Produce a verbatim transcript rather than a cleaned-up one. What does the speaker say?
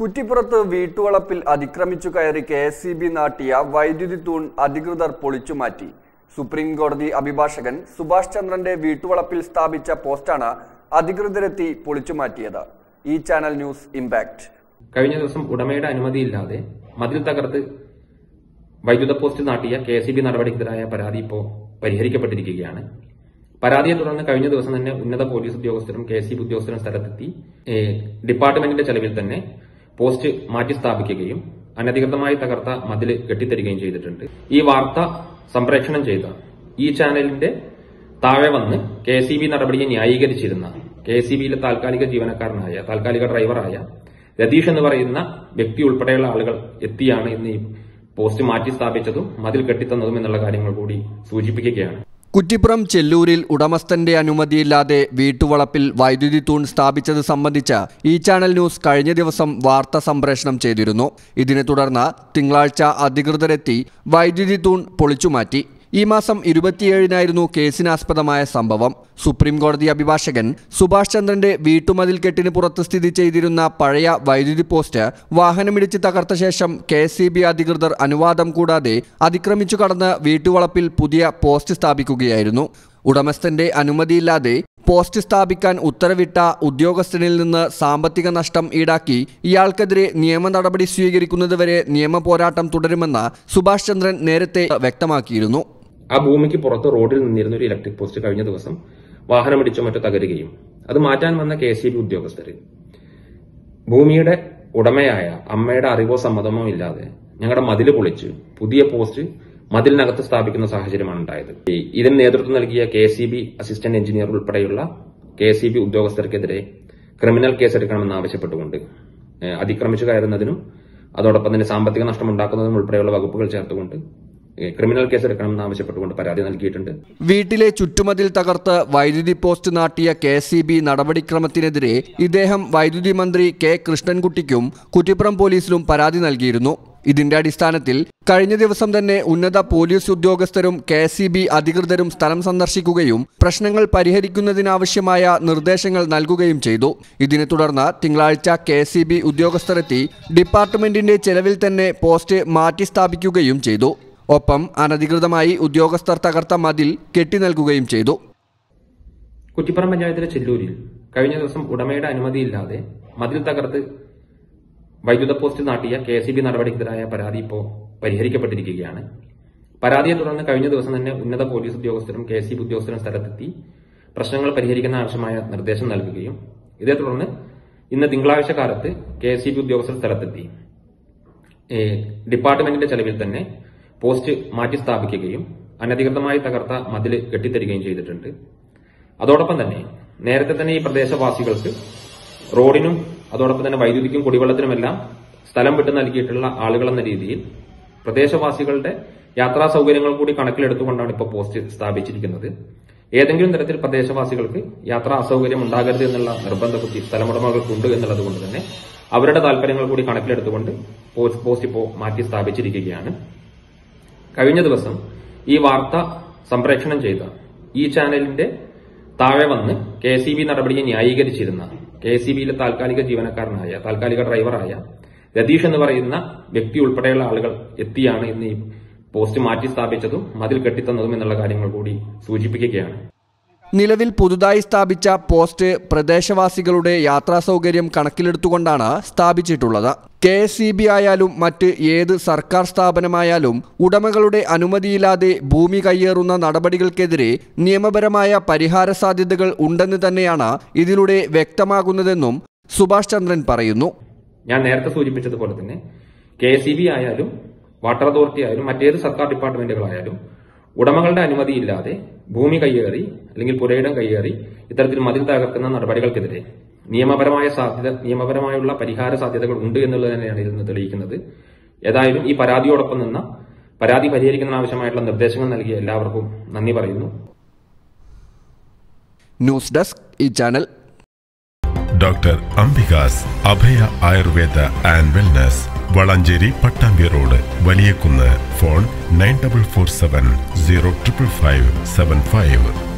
കുറ്റിപ്പുറത്ത് വീട്ടുവളപ്പിൽ അതിക്രമിച്ചു കയറി കെ എസ് ഇ ബി നാട്ടിയ വൈദ്യുതി തൂൺ അധികൃതർ പൊളിച്ചുമാറ്റി. സുപ്രീം കോടതി അഭിഭാഷകൻ സുഭാഷ് ചന്ദ്രന്റെ വീട്ടുവളപ്പിൽ സ്ഥാപിച്ച പോസ്റ്റാണ് അധികൃതരെത്തി പൊളിച്ചുമാറ്റിയത്. ഈ ചാനൽ ന്യൂസ് ഇംപാക്ട്. കഴിഞ്ഞ ദിവസം ഉടമയുടെ അനുമതിയില്ലാതെ മതിൽ തകർത്ത് വൈദ്യുത പോസ്റ്റ് നാട്ടിയ കെ എസ് ഇ ബി നടപടിക്കെതിരായ പരാതി ഇപ്പോൾ പരിഹരിക്കപ്പെട്ടിരിക്കുകയാണ്. പരാതിയെ തുടർന്ന് കഴിഞ്ഞ ദിവസം തന്നെ ഉന്നത പോലീസ് ഉദ്യോഗസ്ഥരും കെ എസ് ഇ ബി ഉദ്യോഗസ്ഥരും സ്ഥലത്തെത്തി ഡിപ്പാർട്ട്മെന്റിന്റെ ചെലവിൽ തന്നെ പോസ്റ്റ് മാറ്റി സ്ഥാപിക്കുകയും അനധികൃതമായി തകർത്ത മതിൽ കെട്ടിത്തരികയും ചെയ്തിട്ടുണ്ട്. ഈ വാർത്ത സംപ്രേഷണം ചെയ്ത ഈ ചാനലിന്റെ താഴെ വന്ന് കെ എസ് ഇ ബി നടപടിയെ ന്യായീകരിച്ചിരുന്ന കെ എസ് ഇ ബിയിലെ താൽക്കാലിക ജീവനക്കാരനായ താൽക്കാലിക ഡ്രൈവറായ രതീഷ് എന്ന് പറയുന്ന വ്യക്തി ഉൾപ്പെടെയുള്ള ആളുകൾ എത്തിയാണ് ഇന്ന് ഈ പോസ്റ്റ് മാറ്റി സ്ഥാപിച്ചതും മതിൽ കെട്ടിത്തന്നതും എന്നുള്ള കാര്യങ്ങൾ കൂടി സൂചിപ്പിക്കുകയാണ്. കുറ്റിപ്പുറം ചെല്ലൂരിൽ ഉടമസ്ഥന്റെ അനുമതിയില്ലാതെ വീട്ടുവളപ്പിൽ വൈദ്യുതി തൂൺ സ്ഥാപിച്ചത് സംബന്ധിച്ച് ഈ ചാനൽ ന്യൂസ് കഴിഞ്ഞ ദിവസം വാർത്ത സംപ്രേഷണം ചെയ്തിരുന്നു. ഇതിനെ തുടർന്ന് തിങ്കളാഴ്ച അധികൃതരെത്തി വൈദ്യുതി തൂൺ പൊളിച്ചുമാറ്റി. ഈ മാസം ഇരുപത്തിയേഴിനായിരുന്നു കേസിനാസ്പദമായ സംഭവം. സുപ്രീം കോടതി അഭിഭാഷകൻ സുഭാഷ് ചന്ദ്രന്റെ വീട്ടുമതിൽ കെട്ടിന് പുറത്ത് സ്ഥിതി ചെയ്തിരുന്ന പഴയ വൈദ്യുതി പോസ്റ്റ് വാഹനമിടിച്ച് തകർത്ത ശേഷം കെ എസ് ഇ ബി അധികൃതർ അനുവാദം കൂടാതെ അതിക്രമിച്ചു കടന്ന് വീട്ടുവളപ്പിൽ പുതിയ പോസ്റ്റ് സ്ഥാപിക്കുകയായിരുന്നു. ഉടമസ്ഥന്റെ അനുമതിയില്ലാതെ പോസ്റ്റ് സ്ഥാപിക്കാൻ ഉത്തരവിട്ട ഉദ്യോഗസ്ഥനിൽ നിന്ന് സാമ്പത്തിക നഷ്ടം ഈടാക്കി ഇയാൾക്കെതിരെ നിയമ നടപടി സ്വീകരിക്കുന്നതുവരെ നിയമ പോരാട്ടം തുടരുമെന്ന് സുഭാഷ് ചന്ദ്രൻ നേരത്തെ വ്യക്തമാക്കിയിരുന്നു. ആ ഭൂമിക്ക് പുറത്ത് റോഡിൽ നിന്നിരുന്ന ഒരു ഇലക്ട്രിക് പോസ്റ്റ് കഴിഞ്ഞ ദിവസം വാഹനമിടിച്ചോ മറ്റോ തകരുകയും അത് മാറ്റാൻ വന്ന കെ എസ് ഇ ബി ഉദ്യോഗസ്ഥര് ഭൂമിയുടെ ഉടമയായ അമ്മയുടെ അറിവോ സമ്മതമോ ഇല്ലാതെ ഞങ്ങളുടെ മതില് പൊളിച്ച് പുതിയ പോസ്റ്റ് മതിലിനകത്ത് സ്ഥാപിക്കുന്ന സാഹചര്യമാണ് ഉണ്ടായത്. ഇതിന് നേതൃത്വം നൽകിയ K S E B assistant engineer ഉൾപ്പെടെയുള്ള കെ എസ് ഇ ബി ഉദ്യോഗസ്ഥർക്കെതിരെ ക്രിമിനൽ കേസെടുക്കണമെന്ന് ആവശ്യപ്പെട്ടുകൊണ്ട് അതിക്രമിച്ചു കയറുന്നതിനും അതോടൊപ്പം തന്നെ സാമ്പത്തിക നഷ്ടം ഉണ്ടാക്കുന്നതിനും ഉൾപ്പെടെയുള്ള വകുപ്പുകൾ ചേർത്തുകൊണ്ട് ക്രിമിനൽ കേസെടുക്കണമെന്ന് ആവശ്യപ്പെട്ടുകൊണ്ട് പരാതി നൽകിയിട്ടുണ്ട്. വീട്ടിലെ ചുറ്റുമതിൽ തകർത്ത് വൈദ്യുതി പോസ്റ്റ് നാട്ടിയ കെ എസ് ഇ ബി നടപടിക്രമത്തിനെതിരെ ഇദ്ദേഹം വൈദ്യുതി മന്ത്രി കെ കൃഷ്ണൻകുട്ടിക്കും കുറ്റിപ്പുറം പോലീസിലും പരാതി നൽകിയിരുന്നു. ഇതിന്റെ അടിസ്ഥാനത്തിൽ കഴിഞ്ഞ ദിവസം തന്നെ ഉന്നത പോലീസ് ഉദ്യോഗസ്ഥരും കെ എസ് ഇ ബി അധികൃതരും സ്ഥലം സന്ദർശിക്കുകയും പ്രശ്നങ്ങൾ പരിഹരിക്കുന്നതിനാവശ്യമായ നിർദ്ദേശങ്ങൾ നൽകുകയും ചെയ്തു. ഇതിനെ തുടർന്ന് തിങ്കളാഴ്ച കെ എസ് ഇ ബി ഉദ്യോഗസ്ഥരെത്തി ഡിപ്പാർട്ട്മെന്റിന്റെ ചെലവിൽ തന്നെ പോസ്റ്റ് മാറ്റി സ്ഥാപിക്കുകയും ചെയ്തു. ഒപ്പം അനധികൃതമായി ഉദ്യോഗസ്ഥർ തകർത്ത മതിൽ കെട്ടി നൽകുകയും ചെയ്തു. കുറ്റിപ്പുറം പഞ്ചായത്തിലെ ചെല്ലൂരിൽ കഴിഞ്ഞ ദിവസം ഉടമയുടെ അനുമതിയില്ലാതെ മതിൽ തകർത്ത് വൈദ്യുത പോസ്റ്റ് നാട്ടിയ കെ എസ് ഇ ബി നടപടിക്കെതിരായ പരാതി ഇപ്പോൾ പരിഹരിക്കപ്പെട്ടിരിക്കുകയാണ്. പരാതിയെ തുടർന്ന് കഴിഞ്ഞ ദിവസം തന്നെ ഉന്നത പോലീസ് ഉദ്യോഗസ്ഥരും കെ എസ് ഇ ബി ഉദ്യോഗസ്ഥരും സ്ഥലത്തെത്തി പ്രശ്നങ്ങൾ പരിഹരിക്കുന്ന ആവശ്യമായ നിർദ്ദേശം നൽകുകയും ഇതേ തുടർന്ന് ഇന്ന് തിങ്കളാഴ്ച കാലത്ത് കെ എസ് ഇ ബി ഉദ്യോഗസ്ഥർ സ്ഥലത്തെത്തി ഡിപ്പാർട്ട്മെന്റിന്റെ ചെലവിൽ തന്നെ പോസ്റ്റ് മാറ്റി സ്ഥാപിക്കുകയും അനധികൃതമായി തകർത്ത മതിൽ കെട്ടിത്തരികയും ചെയ്തിട്ടുണ്ട്. അതോടൊപ്പം തന്നെ നേരത്തെ തന്നെ ഈ പ്രദേശവാസികൾക്ക് റോഡിനും അതോടൊപ്പം തന്നെ വൈദ്യുതിക്കും കുടിവെള്ളത്തിനുമെല്ലാം സ്ഥലം വിട്ടു നൽകിയിട്ടുള്ള ആളുകൾ എന്ന രീതിയിൽ പ്രദേശവാസികളുടെ യാത്രാ സൗകര്യങ്ങൾ കൂടി കണക്കിലെടുത്തുകൊണ്ടാണ് ഇപ്പോൾ പോസ്റ്റ് സ്ഥാപിച്ചിരിക്കുന്നത്. ഏതെങ്കിലും തരത്തിൽ പ്രദേശവാസികൾക്ക് യാത്രാ അസൗകര്യം ഉണ്ടാകരുത് എന്നുള്ള നിർബന്ധ ബുദ്ധി സ്ഥലമുടമകൾക്കുണ്ട് എന്നുള്ളത് കൊണ്ട് തന്നെ അവരുടെ താല്പര്യങ്ങൾ കൂടി കണക്കിലെടുത്തുകൊണ്ട് പോസ്റ്റ് ഇപ്പോൾ മാറ്റി സ്ഥാപിച്ചിരിക്കുകയാണ്. കഴിഞ്ഞ ദിവസം ഈ വാർത്ത സംപ്രേഷണം ചെയ്ത ഈ ചാനലിന്റെ താഴെ വന്ന് കെ എസ് ഇ ബി നടപടിയെ ന്യായീകരിച്ചിരുന്ന കെ എസ് ഇ ബിയിലെ താൽക്കാലിക ജീവനക്കാരനായ താൽക്കാലിക ഡ്രൈവറായ രതീഷ് എന്ന് പറയുന്ന വ്യക്തി ഉൾപ്പെടെയുള്ള ആളുകൾ എത്തിയാണ് ഇന്ന് ഈ പോസ്റ്റ് മാറ്റി സ്ഥാപിച്ചതും മതിൽ കെട്ടിത്തന്നതും എന്നുള്ള കാര്യങ്ങൾ കൂടി സൂചിപ്പിക്കുകയാണ്. നിലവിൽ പുതുതായി സ്ഥാപിച്ച പോസ്റ്റ് പ്രദേശവാസികളുടെ യാത്രാ സൗകര്യം കണക്കിലെടുത്തുകൊണ്ടാണ് സ്ഥാപിച്ചിട്ടുള്ളത്. കെ എസ് ഇ ബി ആയാലും മറ്റ് ഏത് സർക്കാർ സ്ഥാപനമായാലും ഉടമകളുടെ അനുമതിയില്ലാതെ ഭൂമി കയ്യേറുന്ന നടപടികൾക്കെതിരെ നിയമപരമായ പരിഹാര സാധ്യതകൾ ഉണ്ടെന്ന് തന്നെയാണ് ഇതിലൂടെ വ്യക്തമാകുന്നതെന്നും സുഭാഷ് ചന്ദ്രൻ പറയുന്നു. ഞാൻ നേരത്തെ സൂചിപ്പിച്ചതുപോലെ തന്നെ കെ എസ് ഇ ബി ആയാലും വാട്ടർ അതോറിറ്റി ആയാലും മറ്റേത് സർക്കാർ ഡിപ്പാർട്ട്മെന്റുകളായാലും ഉടമകളുടെ അനുമതിയില്ലാതെ ഭൂമി കയ്യേറി അല്ലെങ്കിൽ പുരയിടം കയ്യേറി ഇത്തരത്തിൽ മതിൽ തകർക്കുന്ന നടപടികൾക്കെതിരെ നിയമപരമായ സാധ്യത നിയമപരമായുള്ള പരിഹാര സാധ്യതകൾ ഉണ്ട് എന്നുള്ളത് തന്നെയാണ് ഇതിൽ തെളിയിക്കുന്നത്. ഏതായാലും ഈ പരാതിയോടൊപ്പം നിന്ന പരാതി പരിഹരിക്കുന്നതിനാവശ്യമായിട്ടുള്ള നിർദ്ദേശങ്ങൾ നൽകിയ എല്ലാവർക്കും നന്ദി പറയുന്നു. ന്യൂസ് ഡെസ്ക് ഈ channel. Doctor Ambika's Abhaya Ayurveda and wellness, Valanchery Pattambi road, Valiyakunnu. Phone nine double four seven zero triple five seven five.